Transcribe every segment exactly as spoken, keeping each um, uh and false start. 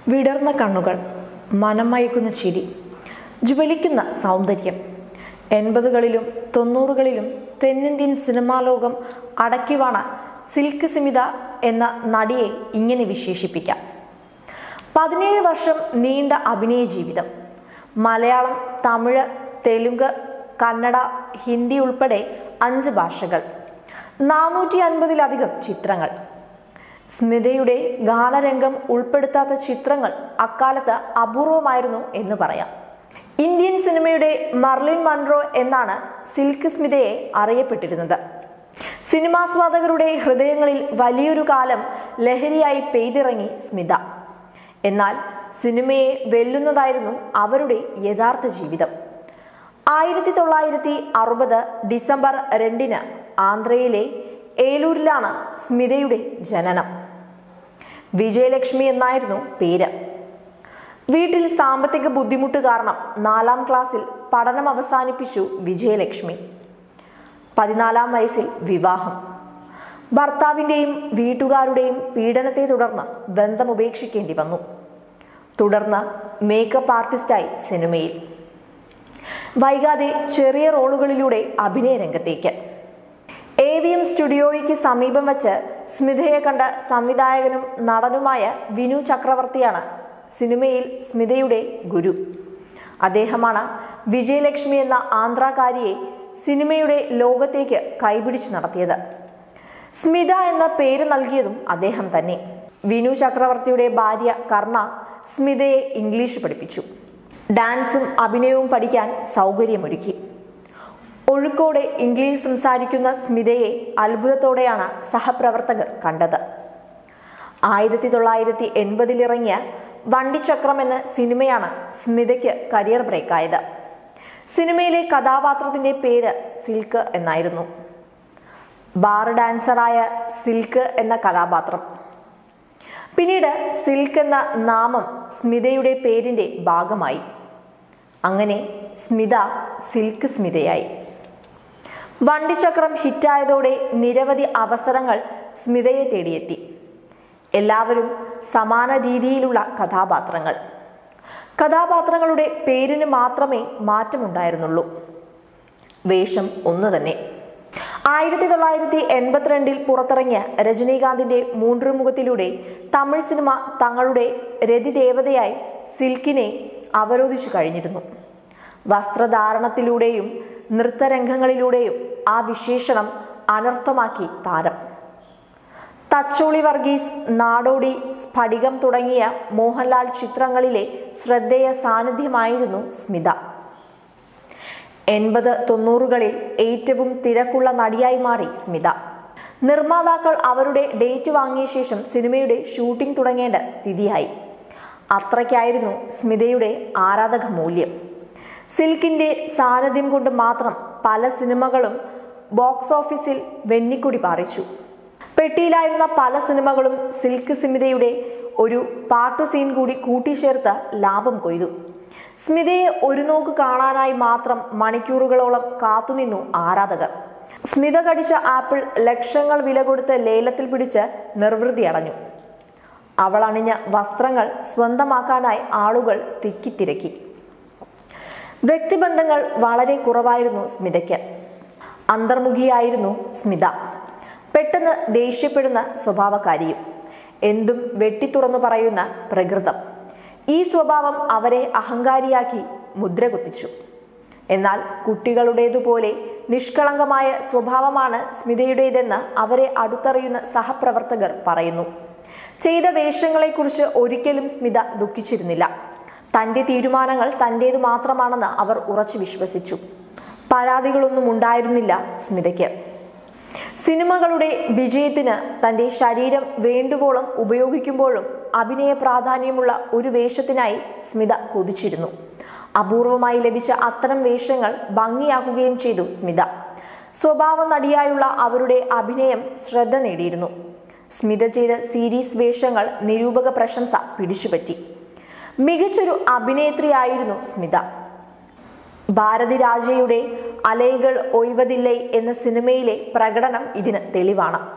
വിടർന്ന കണ്ണുകൾ, മനം മയക്കുന്ന ചിരി, ജ്വലിക്കുന്ന സൗന്ദര്യം. എൺപതുകളിലും തൊണ്ണൂറുകളിലും തെന്നിന്ത്യൻ സിനിമാ ലോകം അടക്കിവാണ സിൽക്ക് സ്മിത എന്ന നടിയെ ഇങ്ങനെ വിശേഷിപ്പിക്കാം. പതിനേഴ് വർഷം നീണ്ട അഭിനയ ജീവിതം. മലയാളം, തമിഴ്, തെലുങ്ക്, കന്നഡ, ഹിന്ദി ഉൾപ്പെടെ അഞ്ച് ഭാഷകൾ, നാനൂറ്റി അൻപതിലധികം ചിത്രങ്ങൾ. സ്മിതയുടെ ഗാനരംഗം ഉൾപ്പെടുത്താത്ത ചിത്രങ്ങൾ അക്കാലത്ത് അപൂർവമായിരുന്നു എന്ന് പറയാം. ഇന്ത്യൻ സിനിമയുടെ മർലിൻ മൺറോ എന്നാണ് സിൽക്ക് സ്മിതയെ അറിയപ്പെട്ടിരുന്നത്. സിനിമാസ്വാദകരുടെ ഹൃദയങ്ങളിൽ വലിയൊരു കാലം ലഹരിയായി പെയ്തിറങ്ങി സ്മിത. എന്നാൽ സിനിമയെ വെല്ലുന്നതായിരുന്നു അവരുടെ യഥാർത്ഥ ജീവിതം. ആയിരത്തി തൊള്ളായിരത്തി അറുപത് ഡിസംബർ രണ്ടിന് ആന്ധ്രയിലെ ഏലൂരിലാണ് സ്മിതയുടെ ജനനം. വിജയലക്ഷ്മി എന്നായിരുന്നു പേര്. വീട്ടിൽ സാമ്പത്തിക ബുദ്ധിമുട്ട് കാരണം നാലാം ക്ലാസ്സിൽ പഠനം അവസാനിപ്പിച്ചു വിജയലക്ഷ്മി. പതിനാലാം വയസ്സിൽ വിവാഹം. ഭർത്താവിൻ്റെയും വീട്ടുകാരുടെയും പീഡനത്തെ തുടർന്ന് ബന്ധം ഉപേക്ഷിക്കേണ്ടി വന്നു. തുടർന്ന് മേക്കപ്പ് ആർട്ടിസ്റ്റായി സിനിമയിൽ. വൈകാതെ ചെറിയ റോളുകളിലൂടെ അഭിനയ രംഗത്തേക്ക്. എ വി എം സ്റ്റുഡിയോയ്ക്ക് സമീപം വച്ച് സ്മിതയെ കണ്ട സംവിധായകനും നടനുമായ വിനു ചക്രവർത്തിയാണ് സിനിമയിൽ സ്മിതയുടെ ഗുരു. അദ്ദേഹമാണ് വിജയലക്ഷ്മി എന്ന ആന്ധ്രാകാരിയെ സിനിമയുടെ ലോകത്തേക്ക് കൈപിടിച്ചു നടത്തിയത്. സ്മിത എന്ന പേര് നൽകിയതും അദ്ദേഹം തന്നെ. വിനു ചക്രവർത്തിയുടെ ഭാര്യ കർണ സ്മിതയെ ഇംഗ്ലീഷ് പഠിപ്പിച്ചു. ഡാൻസും അഭിനയവും പഠിക്കാൻ സൗകര്യമൊരുക്കി. ഒഴുക്കോടെ ഇംഗ്ലീഷ് സംസാരിക്കുന്ന സ്മിതയെ അത്ഭുതത്തോടെയാണ് സഹപ്രവർത്തകർ കണ്ടത്. ആയിരത്തി തൊള്ളായിരത്തി എൺപതിലിറങ്ങിയ വണ്ടിച്ചക്രം എന്ന സിനിമയാണ് സ്മിതയ്ക്ക് കരിയർ ബ്രേക്കായത്. സിനിമയിലെ കഥാപാത്രത്തിന്റെ പേര് സിൽക്ക് എന്നായിരുന്നു. ബാർ ഡാൻസറായ സിൽക്ക് എന്ന കഥാപാത്രം. പിന്നീട് സിൽക്ക് എന്ന നാമം സ്മിതയുടെ പേരിന്റെ ഭാഗമായി. അങ്ങനെ സ്മിത സിൽക്ക് സ്മിതയായി. വണ്ടിച്ചക്രം ഹിറ്റായതോടെ നിരവധി അവസരങ്ങൾ സ്മിതയെ തേടിയെത്തി. എല്ലാവരും സമാന രീതിയിലുള്ള കഥാപാത്രങ്ങൾ. കഥാപാത്രങ്ങളുടെ പേരിന് മാത്രമേ മാറ്റമുണ്ടായിരുന്നുള്ളൂ. വേഷം ഒന്നു തന്നെ. ആയിരത്തി തൊള്ളായിരത്തി എൺപത്തിരണ്ടിൽ പുറത്തിറങ്ങിയ രജനീകാന്തിന്റെ മൂൻറുമുഖത്തിലൂടെ തമിഴ് സിനിമ തങ്ങളുടെ രതിദേവതയായി സിൽക്കിനെ അവരോധിച്ചു കഴിഞ്ഞിരുന്നു. വസ്ത്രധാരണത്തിലൂടെയും നൃത്തരംഗങ്ങളിലൂടെയും ആ വിശേഷണം അനർത്ഥമാക്കി താരം. തച്ചോളി വർഗീസ്, നാടോടി, സ്ഫടികം തുടങ്ങിയ മോഹൻലാൽ ചിത്രങ്ങളിലെ ശ്രദ്ധേയ സാന്നിധ്യമായിരുന്നു സ്മിത. എൺപത് തൊണ്ണൂറുകളിൽ ഏറ്റവും തിരക്കുള്ള നടിയായി മാറി സ്മിത. നിർമ്മാതാക്കൾ അവരുടെ ഡേറ്റ് വാങ്ങിയ ശേഷം സിനിമയുടെ ഷൂട്ടിംഗ് തുടങ്ങേണ്ട സ്ഥിതിയായി. അത്രയ്ക്കായിരുന്നു സ്മിതയുടെ ആരാധക മൂല്യം. സിൽക്കിന്റെ സാന്നിധ്യം കൊണ്ട് മാത്രം പല സിനിമകളും ബോക്സ് ഓഫീസിൽ വെന്നിക്കൊടി പാറിച്ചു. പെട്ടിയിലായിരുന്ന പല സിനിമകളും സിൽക്ക് സ്മിതയുടെ ഒരു പാട്ടു സീൻ കൂടി കൂട്ടിച്ചേർത്ത് ലാഭം കൊയ്തു. സ്മിതയെ ഒരു നോക്ക് കാണാനായി മാത്രം മണിക്കൂറുകളോളം കാത്തുനിന്നു ആരാധകർ. സ്മിത കടിച്ച ആപ്പിൾ ലക്ഷങ്ങൾ വില കൊടുത്ത് ലേലത്തിൽ പിടിച്ച് നിർവൃതി അടഞ്ഞു. അവൾ അണിഞ്ഞ വസ്ത്രങ്ങൾ സ്വന്തമാക്കാനായി ആളുകൾ തിക്കിത്തിരക്കി. വ്യക്തിബന്ധങ്ങൾ വളരെ കുറവായിരുന്നു സ്മിതയ്ക്ക്. അന്തർമുഖിയായിരുന്നു സ്മിത. പെട്ടെന്ന് ദേഷ്യപ്പെടുന്ന സ്വഭാവക്കാരിയും. എന്തും വെട്ടിത്തുറന്നു പറയുന്ന പ്രകൃതം. ഈ സ്വഭാവം അവരെ അഹങ്കാരിയാക്കി മുദ്ര കുത്തിച്ചു. എന്നാൽ കുട്ടികളുടേതുപോലെ നിഷ്കളങ്കമായ സ്വഭാവമാണ് സ്മിതയുടേതെന്ന് അവരെ അടുത്തറിയുന്ന സഹപ്രവർത്തകർ പറയുന്നു. ചെയ്ത വേഷങ്ങളെക്കുറിച്ച് ഒരിക്കലും സ്മിത ദുഃഖിച്ചിരുന്നില്ല. തന്റെ തീരുമാനങ്ങൾ തൻ്റേതു മാത്രമാണെന്ന് അവർ ഉറച്ചു വിശ്വസിച്ചു. പരാതികളൊന്നും ഉണ്ടായിരുന്നില്ല സ്മിതയ്ക്ക്. സിനിമകളുടെ വിജയത്തിന് തന്റെ ശരീരം വേണ്ടുവോളം ഉപയോഗിക്കുമ്പോഴും അഭിനയ പ്രാധാന്യമുള്ള ഒരു വേഷത്തിനായി സ്മിത കൊതിച്ചിരുന്നു. അപൂർവമായി ലഭിച്ച അത്തരം വേഷങ്ങൾ ഭംഗിയാക്കുകയും ചെയ്തു സ്മിത. സ്വഭാവ നടിയായുള്ള അവരുടെ അഭിനയം ശ്രദ്ധ നേടിയിരുന്നു. സ്മിത ചെയ്ത സീരീസ് വേഷങ്ങൾ നിരൂപക പ്രശംസ പിടിച്ചുപറ്റി. മികച്ചൊരു അഭിനേത്രിയായിരുന്നു സ്മിത. ഭാരതി രാജയുടെ അലൈകൾ ഒയ്വതില്ലൈ എന്ന സിനിമയിലെ പ്രകടനം ഇതിന് തെളിവാണ്.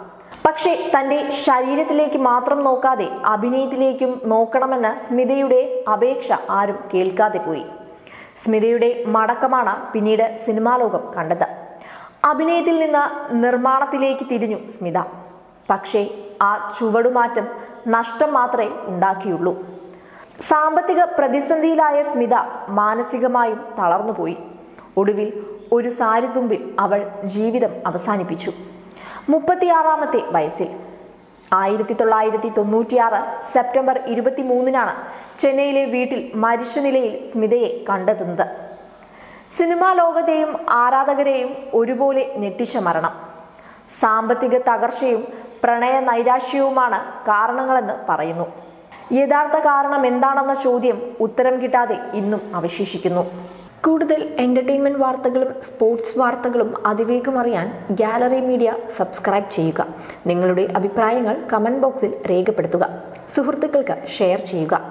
പക്ഷേ തന്റെ ശരീരത്തിലേക്ക് മാത്രം നോക്കാതെ അഭിനയത്തിലേക്കും നോക്കണമെന്ന സ്മിതയുടെ അപേക്ഷ ആരും കേൾക്കാതെ പോയി. സ്മിതയുടെ മടക്കമാണ് പിന്നീട് സിനിമാ ലോകം കണ്ടത്. അഭിനയത്തിൽ നിന്ന് നിർമ്മാണത്തിലേക്ക് തിരിഞ്ഞു സ്മിത. പക്ഷേ ആ ചുവടുമാറ്റം നഷ്ടം മാത്രമേ ഉണ്ടാക്കിയുള്ളൂ. സാമ്പത്തിക പ്രതിസന്ധിയിലായ സ്മിത മാനസികമായും തളർന്നുപോയി. ഒടുവിൽ ഒരു സാരിത്തുമ്പിൽ അവൾ ജീവിതം അവസാനിപ്പിച്ചു. മുപ്പത്തിയാറാമത്തെ വയസ്സിൽ. ആയിരത്തി തൊള്ളായിരത്തി തൊണ്ണൂറ്റിയാറ് സെപ്റ്റംബർ ഇരുപത്തി മൂന്നിനാണ് ചെന്നൈയിലെ വീട്ടിൽ മരിച്ച നിലയിൽ സ്മിതയെ കണ്ടെത്തുന്നത്. സിനിമാ ലോകത്തെയും ആരാധകരെയും ഒരുപോലെ ഞെട്ടിച്ച മരണം. സാമ്പത്തിക തകർച്ചയും പ്രണയ നൈരാശ്യവുമാണ് കാരണങ്ങളെന്ന് പറയുന്നു. യഥാർത്ഥ കാരണം എന്താണെന്ന ചോദ്യം ഉത്തരം കിട്ടാതെ ഇന്നും അവശേഷിക്കുന്നു. കൂടുതൽ എന്റർടൈൻമെന്റ് വാർത്തകളും സ്പോർട്സ് വാർത്തകളും അതിവേഗം അറിയാൻ ഗാലറി മീഡിയ സബ്സ്ക്രൈബ് ചെയ്യുക. നിങ്ങളുടെ അഭിപ്രായങ്ങൾ കമന്റ് ബോക്സിൽ രേഖപ്പെടുത്തുക. സുഹൃത്തുക്കൾക്ക് ഷെയർ ചെയ്യുക.